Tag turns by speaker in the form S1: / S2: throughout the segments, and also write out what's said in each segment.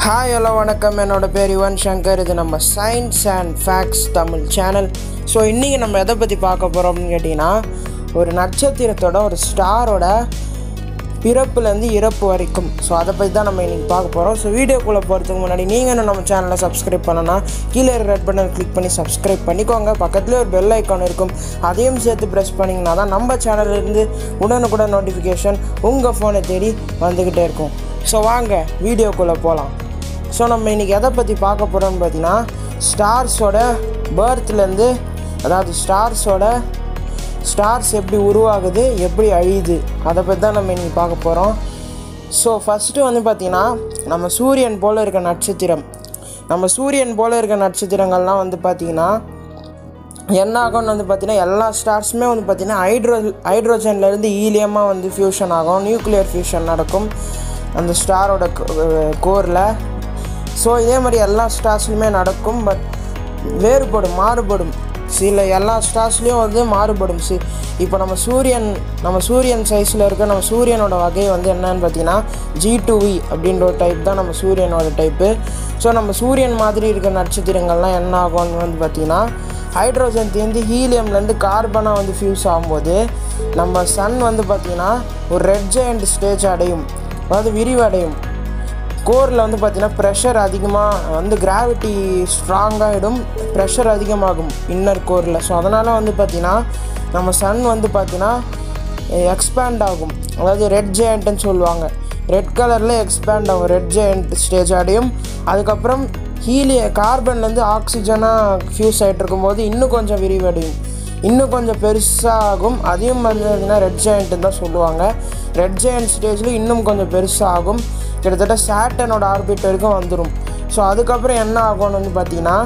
S1: Hi hello வணக்கம். என்னோட பேர் யுவன் சங்கர். இது நம்ம science and facts Tamil channel. So இன்றைக்கி நம்ம எதை பற்றி பார்க்க போகிறோம் அப்படின்னு கேட்டிங்கன்னா, ஒரு நட்சத்திரத்தோட ஒரு ஸ்டாரோட பிறப்புலேருந்து இறப்பு வரைக்கும். ஸோ அதை பற்றி தான் நம்ம இன்றைக்கி பார்க்க போகிறோம். ஸோ வீடியோக்குள்ளே போகிறதுக்கு முன்னாடி நீங்கள் இன்னும் நம்ம சேனலை சப்ஸ்கிரைப் பண்ணனா கீழே ரெட் பட்டன் கிளிக் பண்ணி சப்ஸ்கிரைப் பண்ணிக்கோங்க. பக்கத்துலேயே ஒரு பெல் ஐக்கான் இருக்கும், அதையும் சேர்த்து ப்ரெஸ் பண்ணிங்கன்னா தான் நம்ம சேனல்லேருந்து உடனுக்குடன் நோட்டிஃபிகேஷன் உங்கள் ஃபோனை தேடி வந்துக்கிட்டே இருக்கும். ஸோ வாங்க வீடியோக்குள்ளே போகலாம். ஸோ நம்ம இன்றைக்கி எதை பற்றி பார்க்க போகிறோம்னு பார்த்தீங்கன்னா, ஸ்டார்ஸோட பர்த்லேருந்து, அதாவது ஸ்டார்ஸ் எப்படி உருவாகுது, எப்படி அழியுது, அதை பற்றி தான் நம்ம இன்றைக்கி பார்க்க போகிறோம். ஸோ ஃபஸ்ட்டு வந்து பார்த்திங்கன்னா, நம்ம சூரியன் போல் இருக்க நட்சத்திரங்கள்லாம் வந்து பார்த்திங்கன்னா என்ன ஆகும்னு வந்து பார்த்திங்கன்னா, எல்லா ஸ்டார்ஸுமே வந்து பார்த்திங்கன்னா ஹைட்ரோஜன்லேருந்து ஹீலியமாக வந்து ஃபியூஷன் ஆகும், நியூக்ளியர் ஃபியூஷன் நடக்கும் அந்த ஸ்டாரோட கோரில். ஸோ இதே மாதிரி எல்லா ஸ்டார்ஸ்லையுமே நடக்கும். பட் மாறுபடும். எல்லா ஸ்டார்ஸ்லேயும் வந்து மாறுபடும். இப்போ நம்ம சூரியன் சைஸில் இருக்க நம்ம சூரியனோட வகை வந்து என்னன்னு பார்த்தீங்கன்னா G2V அப்படின்ற ஒரு டைப் தான் நம்ம சூரியனோட டைப்பு. ஸோ நம்ம சூரியன் மாதிரி இருக்க நட்சத்திரங்கள்லாம் என்ன ஆகும்னு வந்து பார்த்திங்கன்னா, ஹைட்ரோஜன் தேர்ந்து ஹீலியம்லேருந்து கார்பனாக வந்து ஃபியூஸ் ஆகும்போது நம்ம சன் வந்து பார்த்திங்கன்னா ஒரு ரெட் ஜெயண்ட் ஸ்டேஜ் அடையும், அதாவது விரிவடையும். கோரில் வந்து பார்த்திங்கன்னா ப்ரெஷர் அதிகமாக வந்து கிராவிட்டி ஸ்ட்ராங்காகிடும், ப்ரெஷர் அதிகமாகும் இன்னர் கோரில். ஸோ அதனால் வந்து பார்த்திங்கன்னா நம்ம சன் வந்து பார்த்திங்கன்னா எக்ஸ்பேண்ட் ஆகும், அதாவது ரெட் ஜெயண்ட்டுன்னு சொல்லுவாங்க. ரெட் கலரில் எக்ஸ்பேண்ட் ஆகும், ரெட் ஜெயண்ட் ஸ்டேஜ் அடையும். அதுக்கப்புறம் கார்பன்லேருந்து ஆக்சிஜனாக ஃபியூஸ் ஆகிட்டு இருக்கும்போது இன்னும் கொஞ்சம் விரிவடையும், இன்னும் கொஞ்சம் பெருசாகும். அதையும் வந்து பார்த்திங்கன்னா ரெட் ஜெயண்ட்டுன்னு தான் சொல்லுவாங்க. ரெட் ஜெயண்ட் ஸ்டேஜில் இன்னும் கொஞ்சம் பெருசாகும், கிட்டத்தட்ட சாட்டனோட ஆர்பிட் வரைக்கும் வந்துடும். ஸோ அதுக்கப்புறம் என்ன ஆகும்னு வந்து பார்த்திங்கன்னா,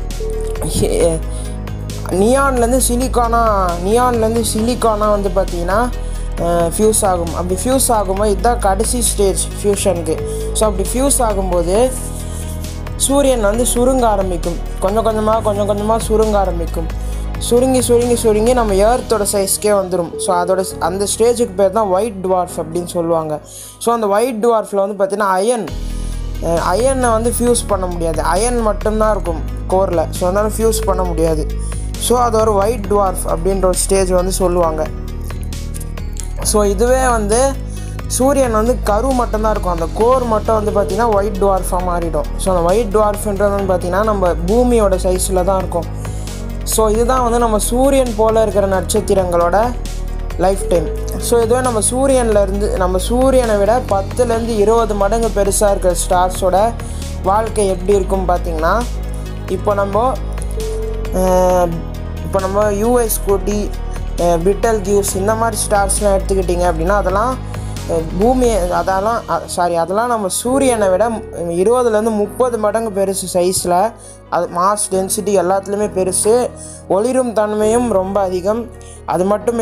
S1: நியான்லேருந்து சிலிக்கானா வந்து பார்த்திங்கன்னா ஃபியூஸ் ஆகும். அப்படி ஃபியூஸ் ஆகும்போது இதுதான் கடைசி ஸ்டேஜ் ஃபியூஷனுக்கு. ஸோ அப்படி ஃபியூஸ் ஆகும்போது சூரியன் வந்து சுருங்க ஆரம்பிக்கும், கொஞ்சம் கொஞ்சமாக சுருங்க ஆரம்பிக்கும். சுருங்கி நம்ம எர்த்தோட சைஸ்க்கே வந்துடும். ஸோ அந்த ஸ்டேஜுக்கு பேர் தான் ஒயிட் டுவார்ஃப் அப்படின்னு சொல்லுவாங்க. ஸோ அந்த ஒயிட் டுவார்ஃபில் வந்து பார்த்திங்கன்னா அயனை வந்து ஃபியூஸ் பண்ண முடியாது, அயன் மட்டும்தான் இருக்கும் கோரில். ஸோ அதனால் ஃபியூஸ் பண்ண முடியாது. ஸோ அது ஒரு ஒயிட் டுவார்ஃப் அப்படின்ற ஒரு ஸ்டேஜ் வந்து சொல்லுவாங்க. ஸோ இதுவே வந்து சூரியன் வந்து கரு மட்டும்தான் இருக்கும், அந்த கோர் மட்டும் வந்து பார்த்திங்கன்னா ஒயிட் டுவார்ஃபாக மாறிடும். ஸோ அந்த ஒயிட் டுவார்ஃப்ன்றது வந்து பார்த்திங்கன்னா நம்ம பூமியோட சைஸில் தான் இருக்கும். ஸோ இதுதான் வந்து நம்ம சூரியன் போல் இருக்கிற நட்சத்திரங்களோட லைஃப் டைம். ஸோ இதுவே நம்ம சூரியனை விட 10லேருந்து 20 மடங்கு பெருசாக இருக்கிற ஸ்டார்ஸோட வாழ்க்கை எப்படி இருக்கும் பார்த்திங்கன்னா, இப்போ நம்ம யூஎஸ் ஸ்கூட்டி, பிட்டல் கியூஸ் இந்த மாதிரி ஸ்டார்ஸ்லாம் எடுத்துக்கிட்டிங்க அப்படின்னா அதெல்லாம் நம்ம சூரியனை விட 20லேருந்து 30 மடங்கு பெருசு சைஸில். அது மாஸ் டென்சிட்டி எல்லாத்துலேயுமே பெருசு, ஒளிரும் தன்மையும் ரொம்ப அதிகம். அது மட்டும்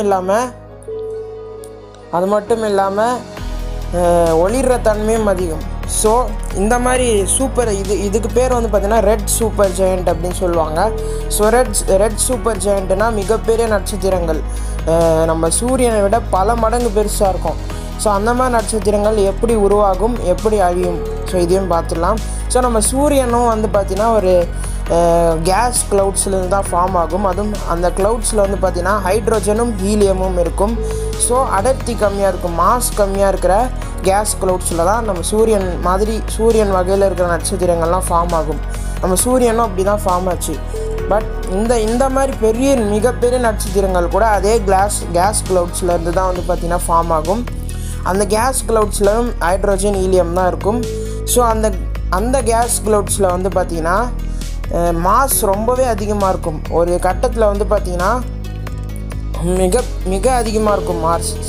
S1: இல்லாமல் ஒளிர்ற தன்மையும் அதிகம். ஸோ இந்த மாதிரி இதுக்கு பேர் வந்து பார்த்திங்கன்னா ரெட் சூப்பர் ஜெயண்ட் அப்படின்னு சொல்லுவாங்க. ஸோ ரெட் சூப்பர் ஜெயண்ட்னா மிகப்பெரிய நட்சத்திரங்கள் நம்ம சூரியனை விட பல மடங்கு பெருசாக இருக்கும். ஸோ அந்த மாதிரி நட்சத்திரங்கள் எப்படி உருவாகும், எப்படி அழியும், ஸோ இதையும் பார்த்துடலாம். ஸோ நம்ம சூரியனும் வந்து பார்த்திங்கன்னா ஒரு கேஸ் க்ளவுட்ஸ்லேருந்து தான் ஃபார்ம் ஆகும். அதுவும் அந்த க்ளவுட்ஸில் வந்து பார்த்திங்கன்னா ஹைட்ரோஜனும் ஹீலியமும் இருக்கும். ஸோ அடர்த்தி கம்மியாக இருக்கும், மாஸ் கம்மியாக இருக்கிற கேஸ் க்ளவுட்ஸில் தான் நம்ம சூரியன் வகையில் இருக்கிற நட்சத்திரங்கள்லாம் ஃபார்ம் ஆகும். நம்ம சூரியனும் அப்படி தான் ஃபார்ம் ஆச்சு. பட் இந்த மாதிரி மிகப்பெரிய நட்சத்திரங்கள் கூட அதே கேஸ் க்ளவுட்ஸ்லேருந்து தான் வந்து பார்த்திங்கன்னா ஃபார்ம் ஆகும். அந்த கேஸ் க்ளவுட்ஸ்லையும் ஹைட்ரோஜன் ஹீலியம் தான் இருக்கும். ஸோ அந்த கேஸ் க்ளவுட்ஸில் வந்து பார்த்திங்கன்னா மாஸ் ரொம்பவே அதிகமாக இருக்கும். ஒரு கட்டத்தில் வந்து பார்த்திங்கன்னா மிக அதிகமாக இருக்கும்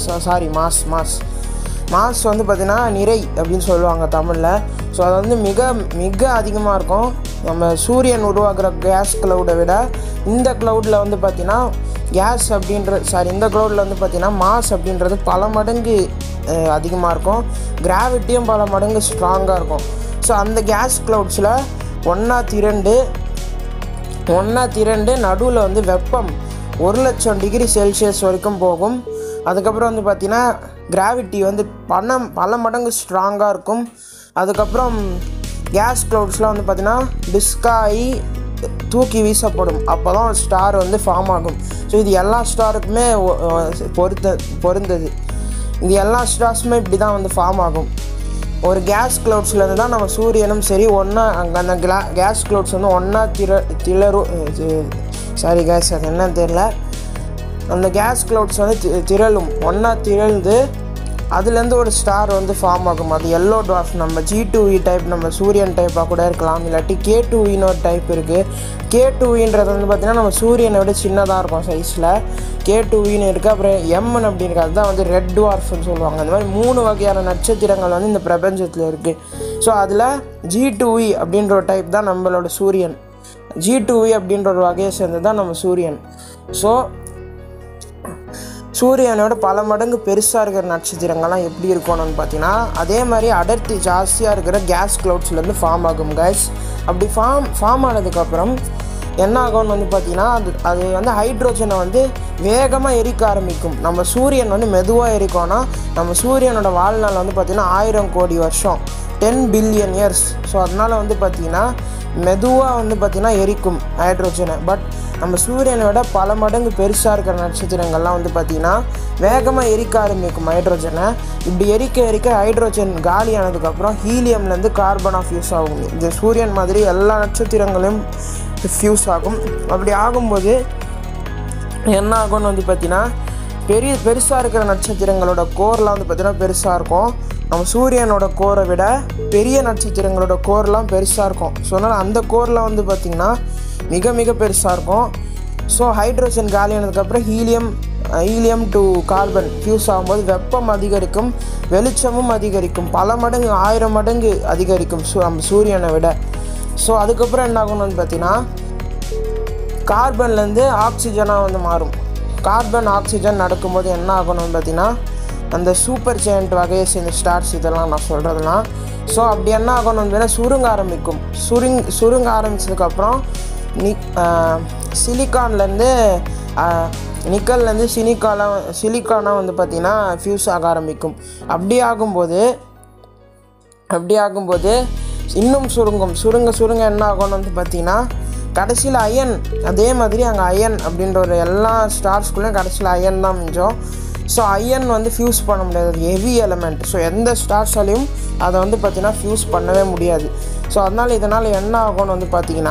S1: மாஸ் வந்து பார்த்திங்கன்னா நிறை அப்படின்னு சொல்லுவாங்க தமிழில். ஸோ அது வந்து மிக அதிகமாக இருக்கும். நம்ம சூரியன் உருவாக்குற கேஸ் க்ளவுடை விட இந்த க்ளவுடில் வந்து பார்த்திங்கன்னா இந்த க்ளவுடில் வந்து பார்த்திங்கன்னா மாஸ் அப்படின்றது பல மடங்கு அதிகமாக இருக்கும், கிராவிட்டியும் பல மடங்கு ஸ்ட்ராங்காக இருக்கும். ஸோ அந்த கேஸ் க்ளவுட்ஸில் ஒன்றா திரண்டு நடுவில் வந்து வெப்பம் 1,00,000 டிகிரி செல்சியஸ் வரைக்கும் போகும். அதுக்கப்புறம் வந்து பார்த்திங்கன்னா கிராவிட்டி வந்து பல மடங்கு ஸ்ட்ராங்காக இருக்கும். அதுக்கப்புறம் கேஸ் க்ளவுட்ஸ்லாம் வந்து பார்த்திங்கன்னா டிஸ்காகி தூக்கி வீசப்படும். அப்போ தான் ஒரு ஸ்டார் வந்து ஃபார்ம் ஆகும். ஸோ இது எல்லா ஸ்டாருக்குமே பொருந்தது. இது எல்லா ஸ்டார்ஸுமே இப்படி தான் வந்து ஃபார்ம் ஆகும். ஒரு கேஸ் க்ளவுட்ஸ்லேருந்து தான் நம்ம சூரியனும் சரி ஒன்றா அங்கே அந்த கேஸ் க்ளவுட்ஸ் வந்து ஒன்றா சாரி கேஸ் அது என்னன்னு தெரியல. அந்த கேஸ் க்ளவுட்ஸ் வந்து ஒன்றா திரழ்ந்து அதுலேருந்து ஒரு ஸ்டார் வந்து ஃபார்ம் ஆகும். அது எல்லோ டார்ஃப், நம்ம G2e டைப், நம்ம சூரியன் டைப்பாக கூட இருக்கலாம். இல்லாட்டி K2eன்னு ஒரு டைப் இருக்குது. K2eன்றது வந்து பார்த்திங்கன்னா நம்ம சூரியனை விட சின்னதாக இருக்கும் சைஸில். K2eன்னு இருக்குது. அப்புறம் எம்னு அப்படி இருக்குது, அதுதான் வந்து ரெட் டார்ஃப்னு சொல்லுவாங்க. அந்த மாதிரி 3 வகையான நட்சத்திரங்கள் வந்து இந்த பிரபஞ்சத்தில் இருக்குது. ஸோ அதில் G2e அப்படின்ற ஒரு டைப் தான் நம்மளோட சூரியன். G2e அப்படின்ற ஒரு வகையை சேர்ந்து தான் நம்ம சூரியன். ஸோ சூரியனோட பல மடங்கு பெருசாக இருக்கிற நட்சத்திரங்கள்லாம் எப்படி இருக்கணும்னு பார்த்தீங்கன்னா அதே மாதிரி அடர்த்தி ஜாஸ்தியாக இருக்கிற கேஸ் க்ளவுட்ஸ்லேருந்து ஃபார்ம் ஆகும் கைஸ். அப்படி ஃபார்ம் ஆனதுக்கப்புறம் என்ன ஆகும்னு வந்து பார்த்திங்கன்னா அது வந்து ஹைட்ரோஜனை வந்து வேகமாக எரிக்க ஆரம்பிக்கும். நம்ம சூரியன் வந்து மெதுவாக எரிக்கோன்னா நம்ம சூரியனோட வாழ்நாள் வந்து பார்த்திங்கன்னா 1000 கோடி வருஷம், 10 பில்லியன் இயர்ஸ். ஸோ அதனால் வந்து பார்த்திங்கன்னா மெதுவாக வந்து பார்த்திங்கன்னா எரிக்கும் ஹைட்ரோஜனை. பட் நம்ம சூரியனோட பல மடங்கு பெருசாக இருக்கிற நட்சத்திரங்கள்லாம் வந்து பார்த்திங்கன்னா வேகமாக எரிக்க ஆரம்பிக்கும் ஹைட்ரோஜனை. இப்படி எரிக்க ஹைட்ரோஜன் காலியானதுக்கப்புறம் ஹீலியம்லேருந்து கார்பனாக ஃபியூஸ் ஆகும். இந்த சூரியன் மாதிரி எல்லா நட்சத்திரங்களும் ஃபியூஸ் ஆகும். அப்படி ஆகும்போது என்ன ஆகும்னு வந்து பார்த்திங்கன்னா பெருசாக இருக்கிற நட்சத்திரங்களோட கோர்லாம் வந்து பார்த்திங்கன்னா பெருசாக இருக்கும். நம்ம சூரியனோட கோரை விட பெரிய நட்சத்திரங்களோட கோர்லாம் பெருசாக இருக்கும். ஸோ அதனால் அந்த கோரில் வந்து பார்த்திங்கன்னா மிக மிக பெருசாக இருக்கும். ஸோ ஹைட்ரோஜன் காலியானதுக்கப்புறம் ஹீலியம் டு கார்பன் ஃபியூஸ் ஆகும்போது வெப்பம் அதிகரிக்கும், வெளிச்சமும் அதிகரிக்கும், பல மடங்கு 1000 மடங்கு அதிகரிக்கும் நம்ம சூரியனை விட. ஸோ அதுக்கப்புறம் என்ன ஆகும்னு வந்து பார்த்திங்கன்னா கார்பன்லேருந்து ஆக்சிஜனாக வந்து மாறும். கார்பன் ஆக்சிஜன் நடக்கும்போது என்ன ஆகணும்னு பார்த்திங்கன்னா அந்த சூப்பர் ஜெயண்ட் வகையை சேர்ந்த ஸ்டார்ஸ் இதெல்லாம் நான் சொல்கிறதுலாம். ஸோ அப்படி என்ன ஆகணும்னு பார்த்தீங்கன்னா சுருங்க ஆரம்பிக்கும். சுருங்க ஆரம்பித்ததுக்கப்புறம் சிலிக்கான்லேருந்து நிக்கல்லேருந்து சிலிக்கானாக வந்து பார்த்திங்கன்னா ஃபியூஸ் ஆக ஆரம்பிக்கும். அப்படி ஆகும்போது இன்னும் சுருங்க என்ன ஆகணும்னு வந்து பார்த்திங்கன்னா கடைசியில் அயன், அதே மாதிரி அங்கே அயன் அப்படின்ற ஒரு எல்லா ஸ்டார்ஸ்குள்ளேயும் கடைசியில் அயன் தான் மிஞ்சம். ஸோ அயன் வந்து ஃபியூஸ் பண்ண முடியாது, அது ஹெவி எலமெண்ட். ஸோ எந்த ஸ்டார்ஸாலையும் அதை வந்து பார்த்திங்கன்னா ஃபியூஸ் பண்ணவே முடியாது. ஸோ இதனால் என்ன ஆகும்னு வந்து பார்த்திங்கன்னா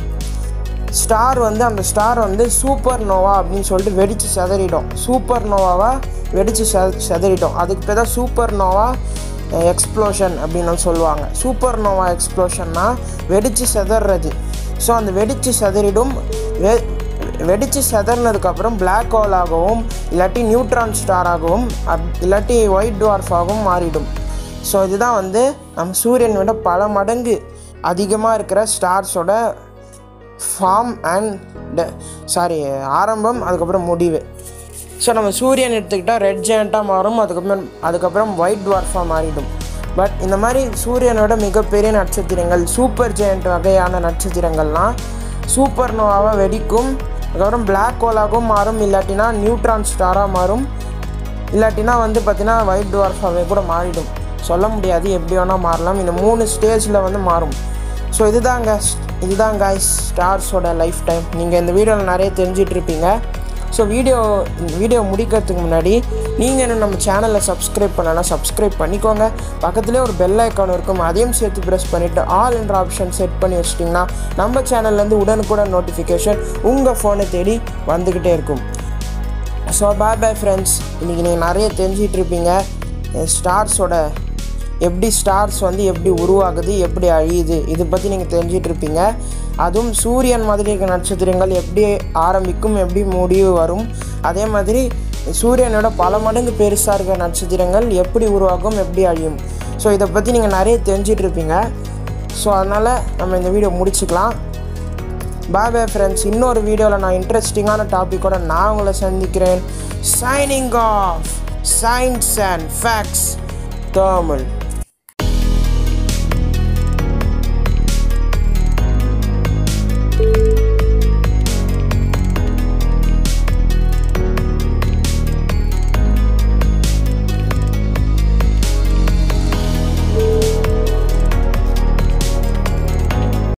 S1: அந்த ஸ்டார் வந்து சூப்பர் நோவா அப்படின்னு சொல்லிட்டு வெடித்து சிதறிடும். சூப்பர் நோவாவாக வெடித்து சிதறிடும். அதுக்கு பேர் தான் சூப்பர் நோவா எக்ஸ்ப்ளோஷன் அப்படின்னு சொல்லுவாங்க. சூப்பர் நோவா எக்ஸ்ப்ளோஷன்னா வெடித்து சிதறது. ஸோ அந்த வெடித்து சிதறினதுக்கப்புறம் பிளாக் ஹோலாகவும் இல்லாட்டி நியூட்ரான் ஸ்டாராகவும் இல்லாட்டி ஒயிட் டுவார்ஃபாகவும் மாறிடும். ஸோ இதுதான் வந்து நம்ம சூரியனை விட பல மடங்கு அதிகமாக இருக்கிற ஸ்டார்ஸோட ஃபார்ம் ஆரம்பம், அதுக்கப்புறம் முடிவு. ஸோ நம்ம சூரியன் எடுத்துக்கிட்டால் ரெட் ஜெயண்ட்டாக மாறும், அதுக்கப்புறம் ஒயிட் டுவார்ஃபாக மாறிடும். பட் இந்த மாதிரி சூரியனோட மிகப்பெரிய நட்சத்திரங்கள் சூப்பர் ஜெயண்ட் வகையான நட்சத்திரங்கள்லாம் சூப்பர் நோவாக வெடிக்கும், அதுக்கப்புறம் பிளாக் ஹோலாகவும் மாறும், இல்லாட்டினா நியூட்ரான் ஸ்டாராக மாறும், இல்லாட்டினா வந்து பார்த்திங்கன்னா ஒயிட் டுவார்ஃபாகவே கூட மாறிடும். சொல்ல முடியாது, எப்படி வேணால் மாறலாம். இந்த 3 ஸ்டேஜில் வந்து மாறும். ஸோ இதுதான் கைஸ் ஸ்டார்ஸோட லைஃப் டைம். நீங்கள் இந்த வீடியோவில் நிறைய தெரிஞ்சிட்ருப்பீங்க. ஸோ வீடியோ முடிக்கிறதுக்கு முன்னாடி நீங்கள் இன்னும் நம்ம சேனலை சப்ஸ்கிரைப் பண்ணலாம், சப்ஸ்கிரைப் பண்ணிக்கோங்க. பக்கத்துலேயே ஒரு பெல் ஐக்கான் இருக்கும், அதையும் சேர்த்து ப்ரெஸ் பண்ணிவிட்டு ஆல் என்ற ஆப்ஷன் செட் பண்ணி வச்சிட்டிங்கன்னா நம்ம சேனல்லேருந்து உடனுக்குடன் நோட்டிஃபிகேஷன் உங்கள் ஃபோனை தேடி வந்துக்கிட்டே இருக்கும். So bye friends. இன்றைக்கி நீங்கள் நிறைய தெரிஞ்சிட்ருப்பீங்க ஸ்டார்ஸ் வந்து எப்படி உருவாகுது, எப்படி அழியுது, இதை பற்றி நீங்கள் தெரிஞ்சிட்ருப்பீங்க. அதுவும் சூரியன் மாதிரி இருக்கிற நட்சத்திரங்கள் எப்படி ஆரம்பிக்கும், எப்படி முடிவு வரும், அதே மாதிரி சூரியனோட பல மடங்கு பெருசாக இருக்கிற நட்சத்திரங்கள் எப்படி உருவாகும், எப்படி அழியும். ஸோ இதை பற்றி நீங்கள் நிறைய தெரிஞ்சிட்ருப்பீங்க. ஸோ அதனால் நம்ம இந்த வீடியோ முடிச்சுக்கலாம். Bye friends. இன்னொரு வீடியோவில் நான் இன்ட்ரெஸ்டிங்கான டாப்பிக்கோட நான் உங்களை சந்திக்கிறேன். Signing off. Science and facts Tamil.